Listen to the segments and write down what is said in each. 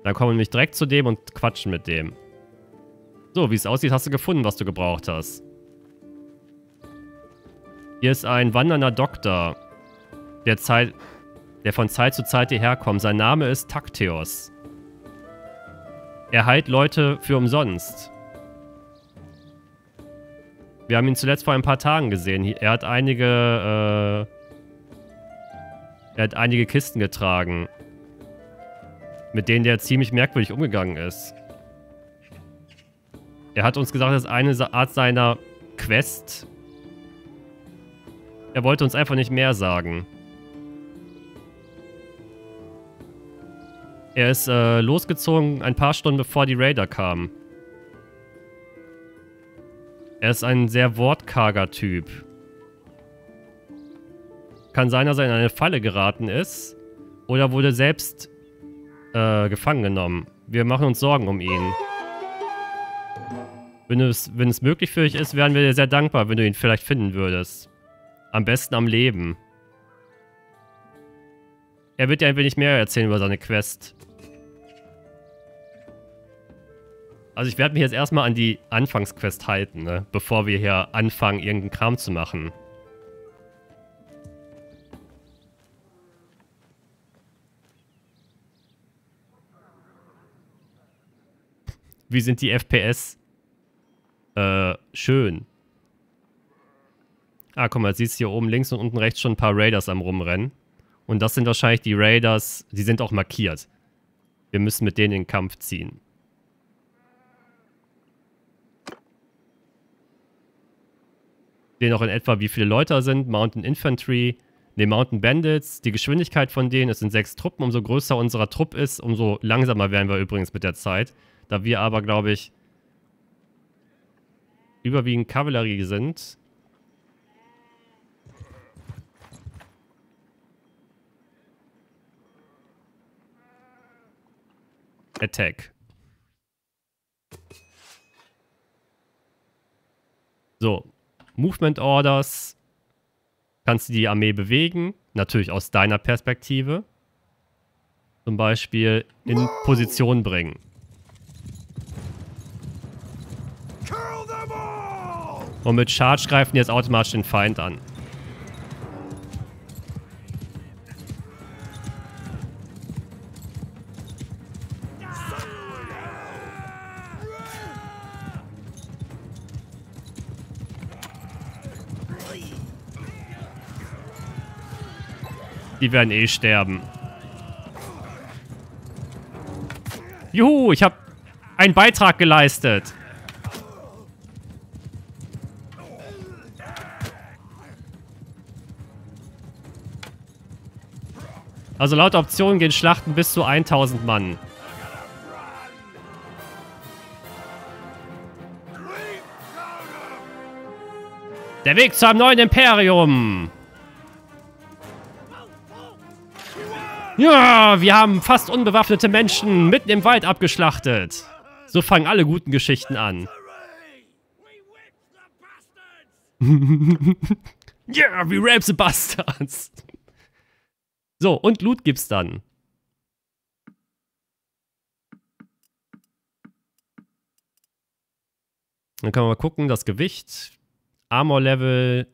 Dann kommen wir nämlich direkt zu dem und quatschen mit dem. So, wie es aussieht, hast du gefunden, was du gebraucht hast. Hier ist ein wandernder Doktor, der von Zeit zu Zeit hierher kommt. Sein Name ist Takteos. Er heilt Leute für umsonst. Wir haben ihn zuletzt vor ein paar Tagen gesehen. Er hat einige Kisten getragen, mit denen der ziemlich merkwürdig umgegangen ist. Er hat uns gesagt, das ist eine Art seiner Quest. Er wollte uns einfach nicht mehr sagen. Er ist losgezogen ein paar Stunden bevor die Raider kamen. Er ist ein sehr wortkarger Typ. Kann sein, dass er in eine Falle geraten ist. Oder wurde selbst gefangen genommen. Wir machen uns Sorgen um ihn. Wenn es möglich für dich ist, wären wir dir sehr dankbar, wenn du ihn vielleicht finden würdest. Am besten am Leben. Er wird dir ein wenig mehr erzählen über seine Quest. Also ich werde mich jetzt erstmal an die Anfangsquest halten, ne? Bevor wir hier anfangen, irgendeinen Kram zu machen. Wie sind die FPS? Schön. Ah, guck mal, jetzt siehst du hier oben links und unten rechts schon ein paar Raiders am Rumrennen. Und das sind wahrscheinlich die Raiders, die sind auch markiert. Wir müssen mit denen in den Kampf ziehen. Sehen auch in etwa, wie viele Leute da sind. Mountain Infantry, ne, Mountain Bandits. Die Geschwindigkeit von denen, es sind 6 Truppen. Umso größer unser Trupp ist, umso langsamer werden wir übrigens mit der Zeit. Da wir aber, glaube ich, überwiegend Kavallerie sind. Attack. So. Movement Orders. Kannst du die Armee bewegen. Natürlich aus deiner Perspektive. Zum Beispiel in Position bringen. Und mit Charge greifen die jetzt automatisch den Feind an. Die werden eh sterben. Juhu, ich habe einen Beitrag geleistet. Also laut Optionen gehen Schlachten bis zu 1000 Mann. Der Weg zu einem neuen Imperium. Ja, wir haben fast unbewaffnete Menschen mitten im Wald abgeschlachtet. So fangen alle guten Geschichten an. Ja, we rape the bastards. So, und Loot gibt's dann. Dann können wir mal gucken, das Gewicht, Armor-Level.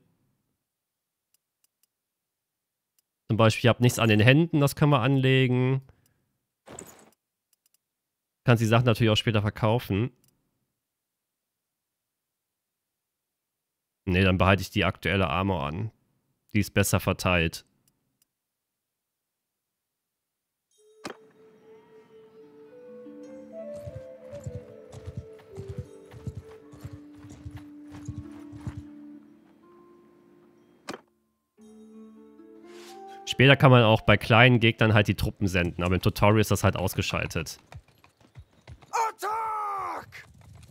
Zum Beispiel, ich habe nichts an den Händen, das können wir anlegen. Kannst die Sachen natürlich auch später verkaufen. Ne, dann behalte ich die aktuelle Armor an. Die ist besser verteilt. Später kann man auch bei kleinen Gegnern halt die Truppen senden, aber im Tutorial ist das halt ausgeschaltet. Attack!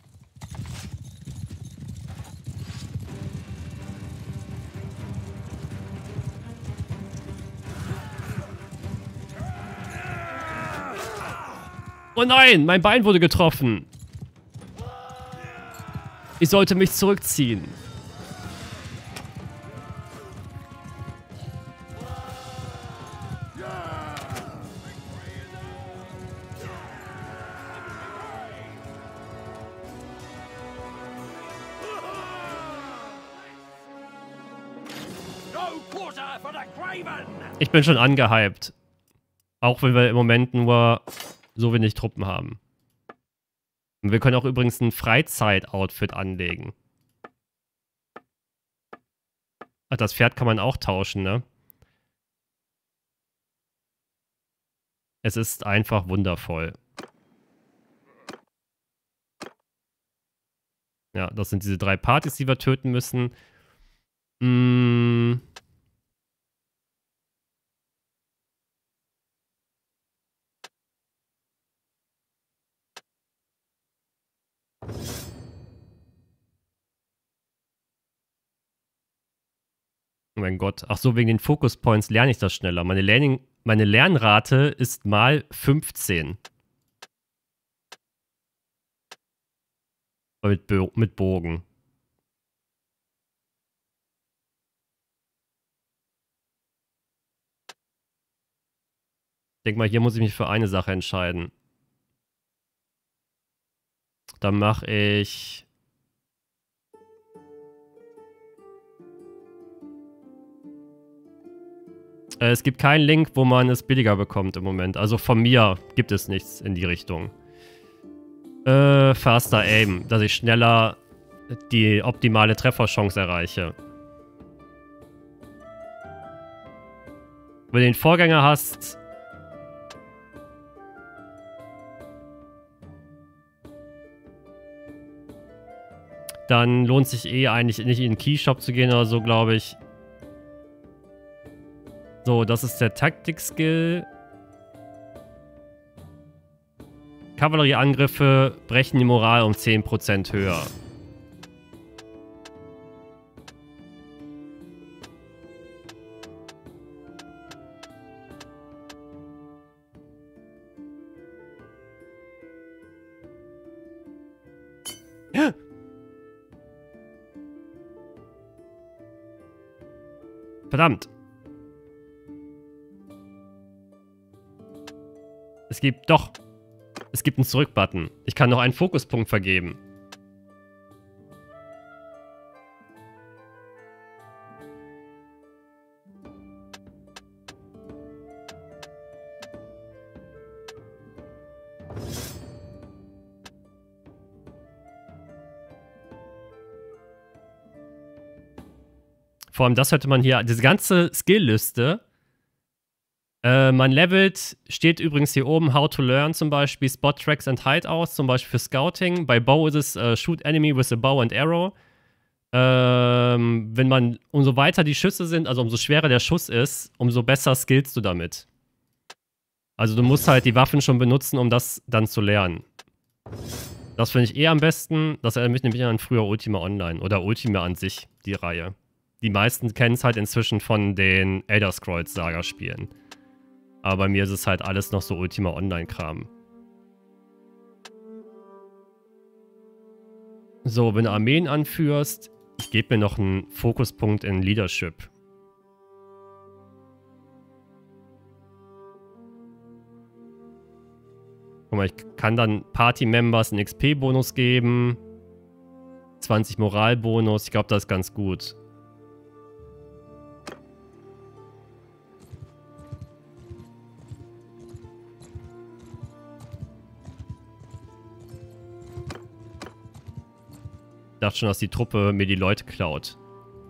Oh nein, mein Bein wurde getroffen. Ich sollte mich zurückziehen. Ich bin schon angehypt. Auch wenn wir im Moment nur so wenig Truppen haben. Und wir können auch übrigens ein Freizeit-Outfit anlegen. Ach, das Pferd kann man auch tauschen, ne? Es ist einfach wundervoll. Ja, das sind diese 3 Partys, die wir töten müssen. Oh mein Gott. Ach so, wegen den Focus Points lerne ich das schneller. Meine Lernrate ist mal 15. Mit Bogen. Ich denke mal, hier muss ich mich für eine Sache entscheiden. Dann mache ich... Es gibt keinen Link, wo man es billiger bekommt im Moment. Also von mir gibt es nichts in die Richtung. Faster Aim, dass ich schneller die optimale Trefferchance erreiche. Wenn du den Vorgänger hast... Dann lohnt sich eigentlich nicht in den Keyshop zu gehen oder so, glaube ich. So, das ist der Taktik-Skill. Kavallerieangriffe brechen die Moral um 10% höher. Verdammt. Es gibt einen Zurück-Button. Ich kann noch einen Fokuspunkt vergeben. Vor allem das hätte man hier, diese ganze Skill-Liste. Man levelt, steht übrigens hier oben, How to Learn zum Beispiel, Spot Tracks and Hideouts, zum Beispiel für Scouting. Bei Bow ist es Shoot Enemy with a Bow and Arrow. Umso weiter die Schüsse sind, also umso schwerer der Schuss ist, umso besser skillst du damit. Also du musst halt die Waffen schon benutzen, um das dann zu lernen. Das finde ich eher am besten. Das erinnert mich nämlich an früher Ultima Online oder Ultima an sich, die Reihe. Die meisten kennen es halt inzwischen von den Elder Scrolls Saga-Spielen. Aber bei mir ist es halt alles noch so Ultima Online-Kram. So, wenn du Armeen anführst, ich gebe mir noch einen Fokuspunkt in Leadership. Guck mal, ich kann dann Party-Members einen XP-Bonus geben. 20 Moralbonus, ich glaube, das ist ganz gut. Ich dachte schon, dass die Truppe mir die Leute klaut.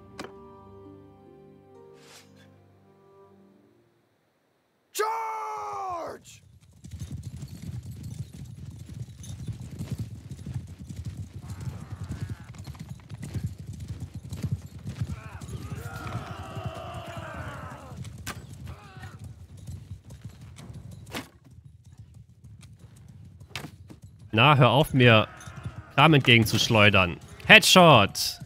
Charge! Na, hör auf, mir Kram entgegenzuschleudern. Headshot!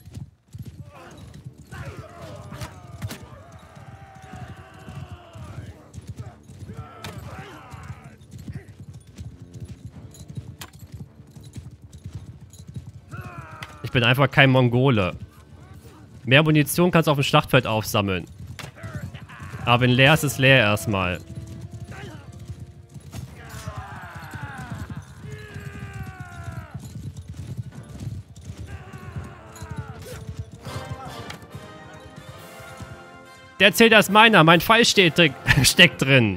Ich bin einfach kein Mongole. Mehr Munition kannst du auf dem Schlachtfeld aufsammeln. Aber wenn leer ist, ist leer erstmal. Der erzählt, das ist meiner. Mein Pfeil steckt drin.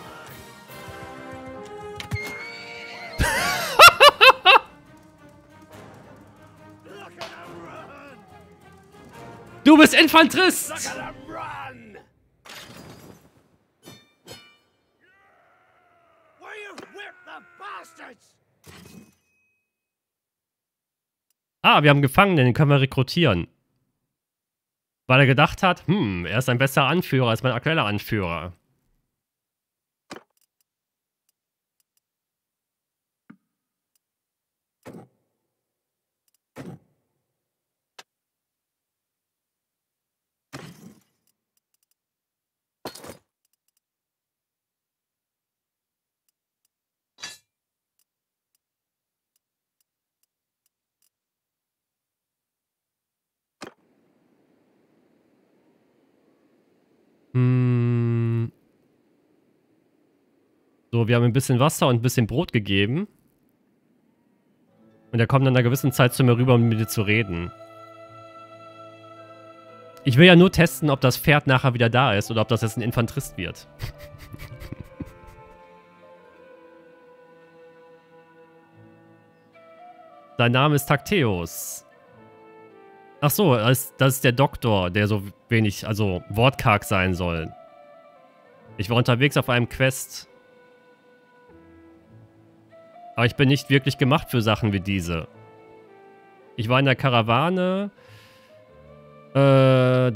Du bist Infanterist! Ah, wir haben Gefangenen, den können wir rekrutieren. Weil er gedacht hat, er ist ein besserer Anführer als mein aktueller Anführer. So, wir haben ein bisschen Wasser und ein bisschen Brot gegeben. Und er kommt nach einer gewissen Zeit zu mir rüber, um mit mir zu reden. Ich will ja nur testen, ob das Pferd nachher wieder da ist oder ob das jetzt ein Infanterist wird. Sein Name ist Takteos. Ach so, das ist der Doktor, der so wenig, also wortkarg sein soll. Ich war unterwegs auf einem Quest. Aber ich bin nicht wirklich gemacht für Sachen wie diese. Ich war in der Karawane. Wir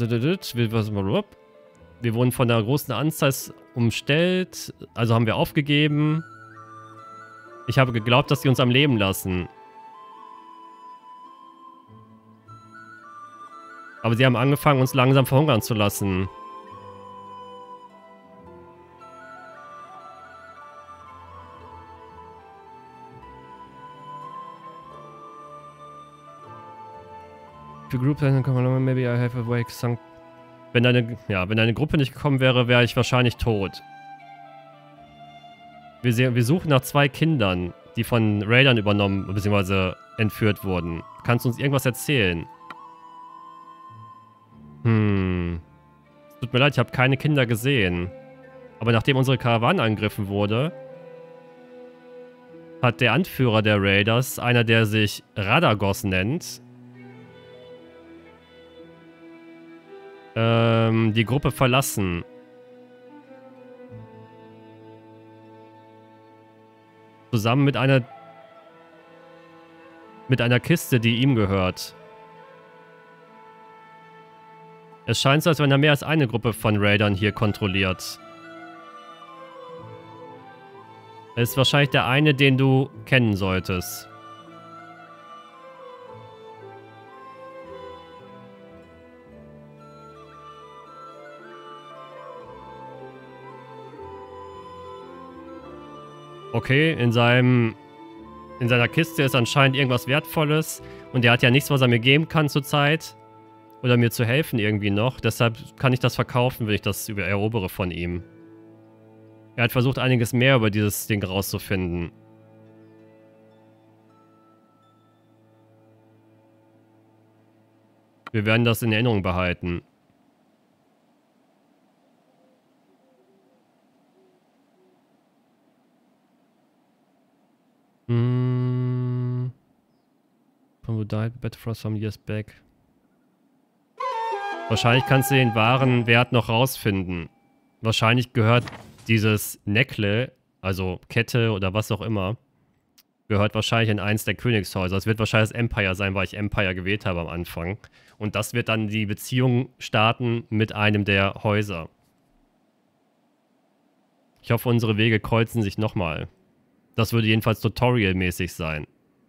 wurden von der großen Anzahl umstellt. Also haben wir aufgegeben. Ich habe geglaubt, dass sie uns am Leben lassen. Aber sie haben angefangen, uns langsam verhungern zu lassen. Group, maybe I have a wake sunk. Wenn deine Gruppe nicht gekommen wäre, wäre ich wahrscheinlich tot. Wir suchen nach 2 Kindern, die von Raidern übernommen bzw. entführt wurden. Kannst du uns irgendwas erzählen? Es tut mir leid, ich habe keine Kinder gesehen. Aber nachdem unsere Karawane angegriffen wurde, hat der Anführer der Raiders, einer der sich Radagos nennt, die Gruppe verlassen. Zusammen mit einer Kiste, die ihm gehört. Es scheint so, als wenn er mehr als eine Gruppe von Raidern hier kontrolliert. Er ist wahrscheinlich der eine, den du kennen solltest. Okay, in seiner Kiste ist anscheinend irgendwas Wertvolles. Und er hat ja nichts, was er mir geben kann zurzeit. Oder mir zu helfen irgendwie noch. Deshalb kann ich das verkaufen, wenn ich das erobere von ihm. Er hat versucht, einiges mehr über dieses Ding rauszufinden. Wir werden das in Erinnerung behalten. Who died better for some years back. Wahrscheinlich kannst du den wahren Wert noch rausfinden. Wahrscheinlich gehört dieses Neckle, also Kette oder was auch immer, gehört wahrscheinlich in eins der Königshäuser. Es wird wahrscheinlich das Empire sein, weil ich Empire gewählt habe am Anfang. Und das wird dann die Beziehung starten mit einem der Häuser. Ich hoffe, unsere Wege kreuzen sich nochmal. Das würde jedenfalls tutorialmäßig sein.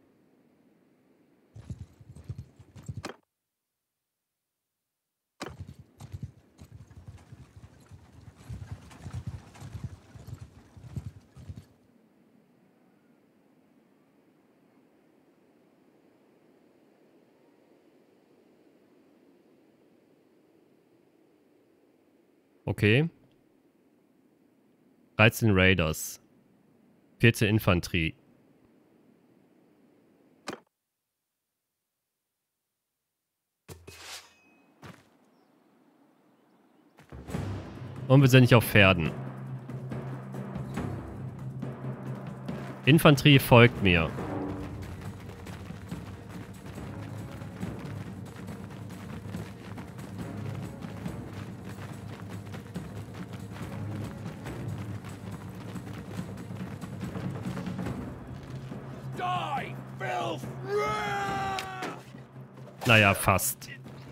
Okay. 13 Raiders. 14 Infanterie. Und wir sind nicht auf Pferden. Infanterie folgt mir. Naja, fast.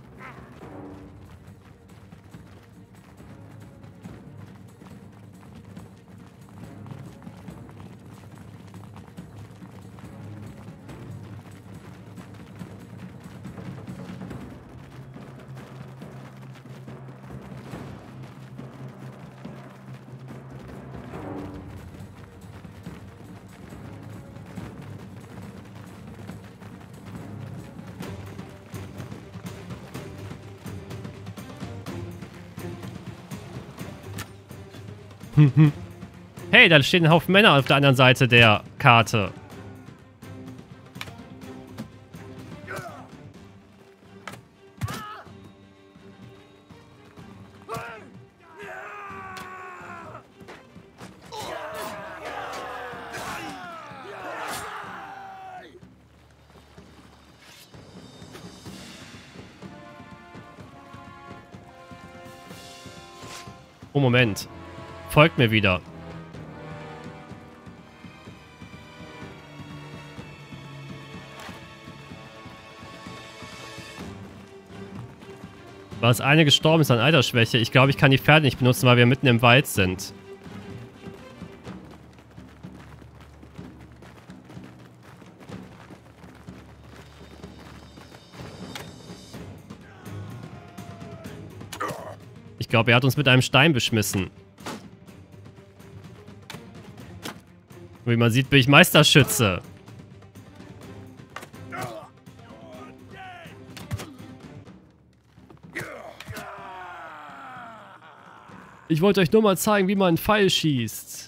Hey, da stehen ein Haufen Männer auf der anderen Seite der Karte. Oh, Moment. Folgt mir wieder. War das eine gestorben ist an Altersschwäche. Ich glaube, ich kann die Pferde nicht benutzen, weil wir mitten im Wald sind. Ich glaube, er hat uns mit einem Stein beschmissen. Wie man sieht, bin ich Meisterschütze. Ich wollte euch nur mal zeigen, wie man einen Pfeil schießt.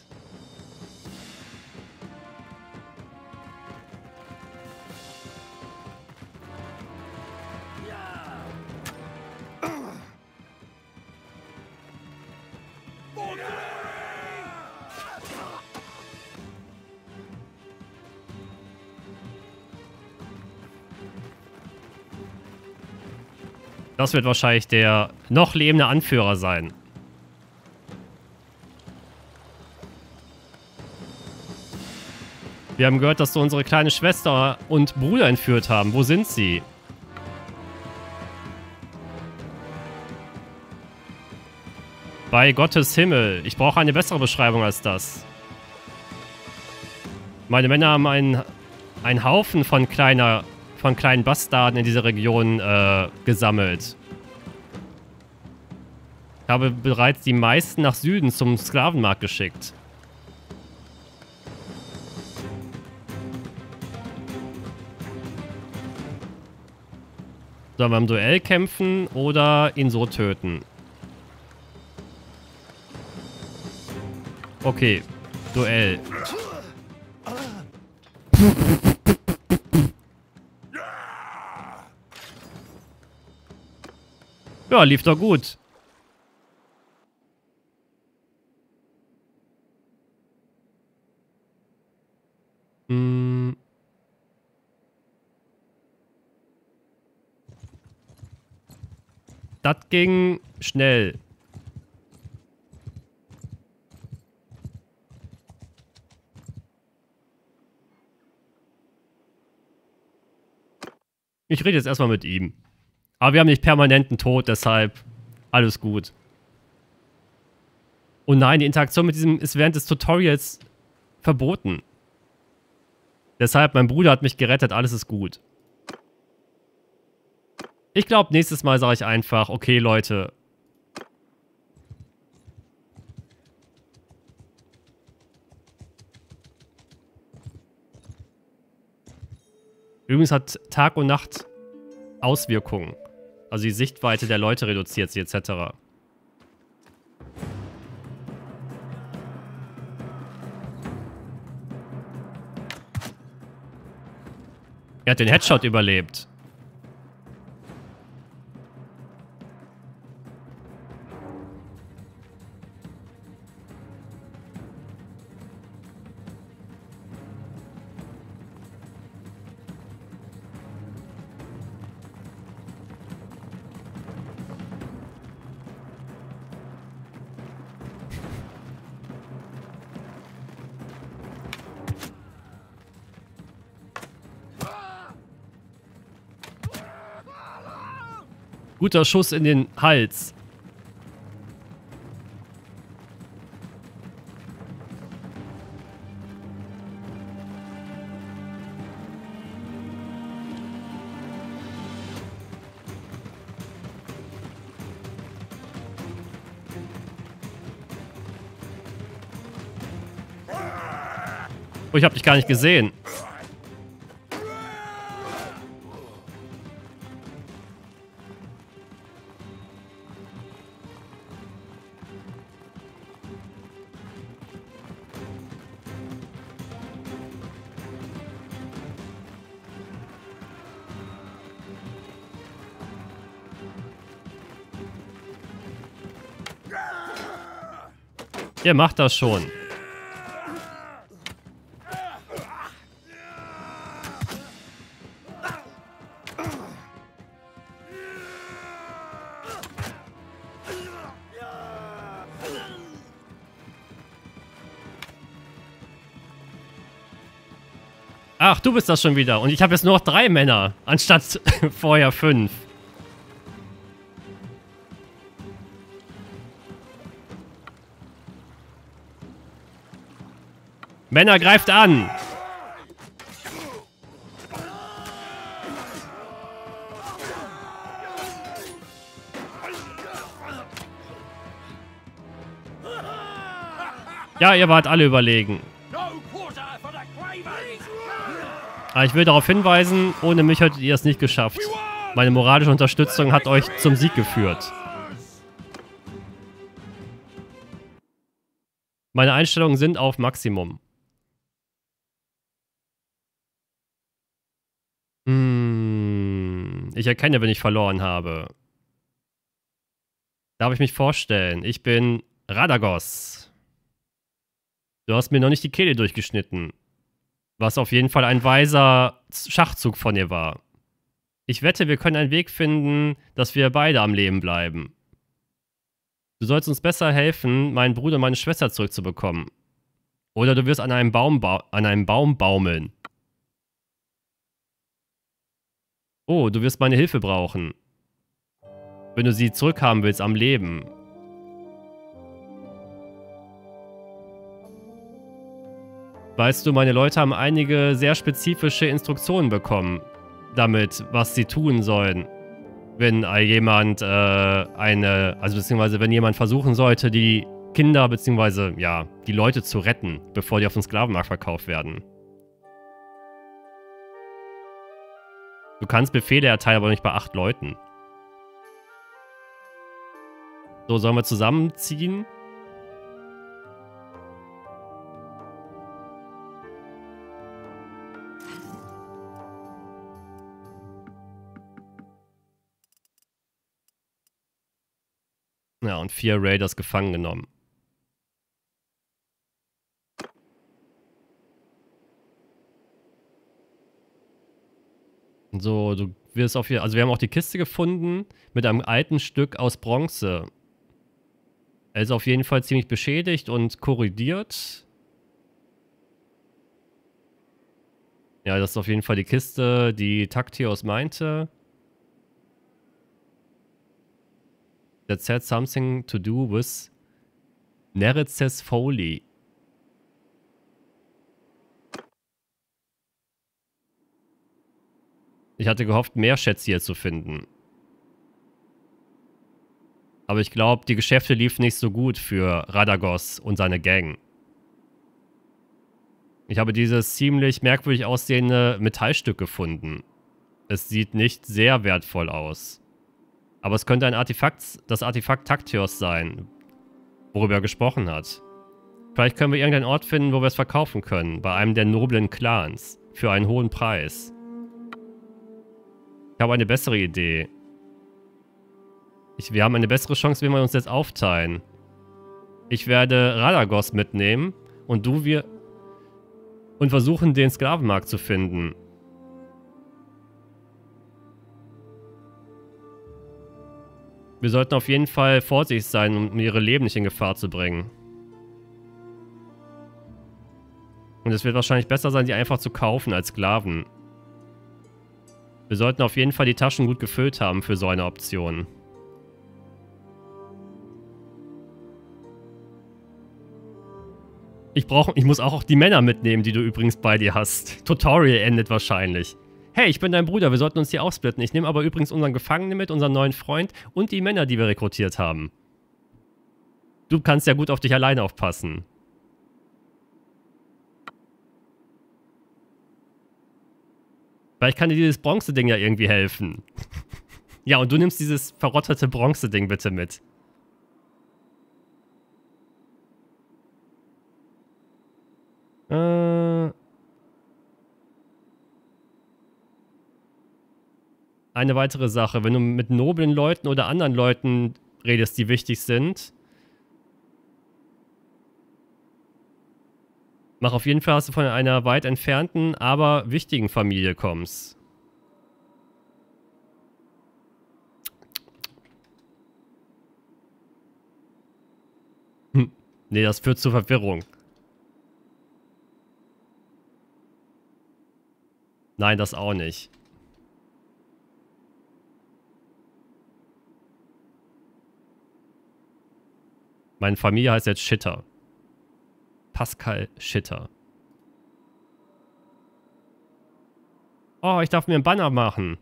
Das wird wahrscheinlich der noch lebende Anführer sein. Wir haben gehört, dass du unsere kleine Schwester und Bruder entführt haben. Wo sind sie? Bei Gottes Himmel. Ich brauche eine bessere Beschreibung als das. Meine Männer haben einen Haufen von kleinen Bastarden in dieser Region gesammelt. Ich habe bereits die meisten nach Süden zum Sklavenmarkt geschickt. Sollen wir im Duell kämpfen oder ihn so töten? Okay, Duell. Ja, lief doch gut. Das ging schnell. Ich rede jetzt erstmal mit ihm. Aber wir haben nicht permanenten Tod, deshalb alles gut. Oh nein, die Interaktion mit diesem ist während des Tutorials verboten. Deshalb, mein Bruder hat mich gerettet, alles ist gut. Ich glaube, nächstes Mal sage ich einfach, okay, Leute. Übrigens hat Tag und Nacht Auswirkungen. Also die Sichtweite der Leute reduziert sie etc. Er hat den Headshot überlebt. Guter Schuss in den Hals. Oh, ich hab dich gar nicht gesehen. Ihr macht das schon. Ach, du bist das schon wieder. Und ich habe jetzt nur noch 3 Männer, anstatt vorher 5. Männer, greift an! Ja, ihr wart alle überlegen. Aber ich will darauf hinweisen, ohne mich hättet ihr es nicht geschafft. Meine moralische Unterstützung hat euch zum Sieg geführt. Meine Einstellungen sind auf Maximum. Ich erkenne, wenn ich verloren habe. Darf ich mich vorstellen? Ich bin Radagos. Du hast mir noch nicht die Kehle durchgeschnitten. Was auf jeden Fall ein weiser Schachzug von dir war. Ich wette, wir können einen Weg finden, dass wir beide am Leben bleiben. Du sollst uns besser helfen, meinen Bruder und meine Schwester zurückzubekommen. Oder du wirst an einem Baum baumeln. Oh, du wirst meine Hilfe brauchen. Wenn du sie zurückhaben willst am Leben. Weißt du, meine Leute haben einige sehr spezifische Instruktionen bekommen, damit, was sie tun sollen, wenn jemand beziehungsweise wenn jemand versuchen sollte, die Kinder, beziehungsweise, ja, die Leute zu retten, bevor die auf den Sklavenmarkt verkauft werden. Du kannst Befehle erteilen, aber nicht bei 8 Leuten. So, sollen wir zusammenziehen? Ja, und 4 Raiders gefangen genommen. So, du wirst auf hier. Also, wir haben auch die Kiste gefunden mit einem alten Stück aus Bronze. Er ist auf jeden Fall ziemlich beschädigt und korrodiert. Ja, das ist auf jeden Fall die Kiste, die Taktios meinte. That said something to do with Neretzes Foley. Ich hatte gehofft, mehr Schätze hier zu finden. Aber ich glaube, die Geschäfte liefen nicht so gut für Radagos und seine Gang. Ich habe dieses ziemlich merkwürdig aussehende Metallstück gefunden. Es sieht nicht sehr wertvoll aus. Aber es könnte das Artefakt Taktios sein, worüber er gesprochen hat. Vielleicht können wir irgendeinen Ort finden, wo wir es verkaufen können, bei einem der noblen Clans, für einen hohen Preis. Ich habe eine bessere Idee. Wir haben eine bessere Chance, wenn wir uns jetzt aufteilen. Ich werde Radagos mitnehmen und und versuchen, den Sklavenmarkt zu finden. Wir sollten auf jeden Fall vorsichtig sein, um ihre Leben nicht in Gefahr zu bringen. Und es wird wahrscheinlich besser sein, die einfach zu kaufen als Sklaven. Wir sollten auf jeden Fall die Taschen gut gefüllt haben für so eine Option. Ich muss auch die Männer mitnehmen, die du übrigens bei dir hast. Tutorial endet wahrscheinlich. Hey, ich bin dein Bruder, wir sollten uns hier aufsplitten. Ich nehme aber übrigens unseren Gefangenen mit, unseren neuen Freund und die Männer, die wir rekrutiert haben. Du kannst ja gut auf dich alleine aufpassen. Vielleicht kann dir dieses Bronze-Ding ja irgendwie helfen. Ja, und du nimmst dieses verrottete Bronze-Ding bitte mit. Eine weitere Sache, wenn du mit noblen Leuten oder anderen Leuten redest, die wichtig sind, mach auf jeden Fall, dass du von einer weit entfernten, aber wichtigen Familie kommst. Nee, das führt zur Verwirrung. Nein, das auch nicht. Meine Familie heißt jetzt Schitter. Pascal Schitter. Oh, ich darf mir einen Banner machen.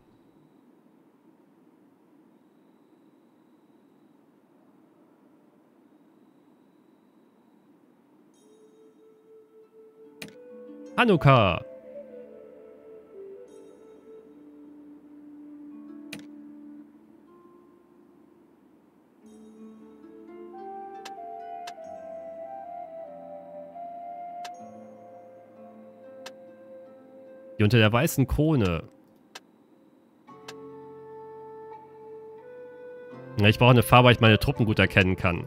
Hanukkah. Die unter der weißen Krone. Ja, ich brauche eine Farbe, weil ich meine Truppen gut erkennen kann.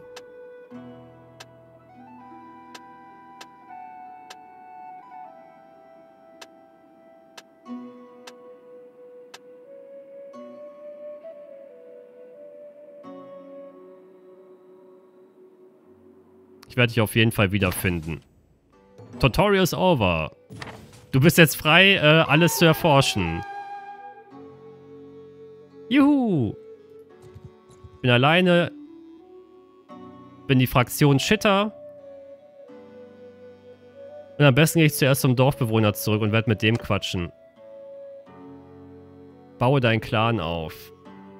Ich werde dich auf jeden Fall wiederfinden. Tutorial is over. Du bist jetzt frei, alles zu erforschen. Juhu! Bin alleine. Bin die Fraktion Schitter. Und am besten gehe ich zuerst zum Dorfbewohner zurück und werde mit dem quatschen. Baue deinen Clan auf.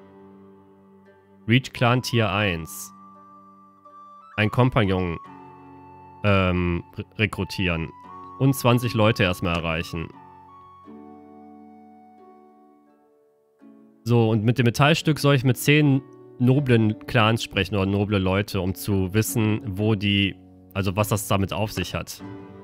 Reach Clan Tier 1. Ein Kompagnon rekrutieren. Und 20 Leute erstmal erreichen. So, und mit dem Metallstück soll ich mit 10 noblen Clans sprechen oder noble Leute, um zu wissen, wo die, also was das damit auf sich hat.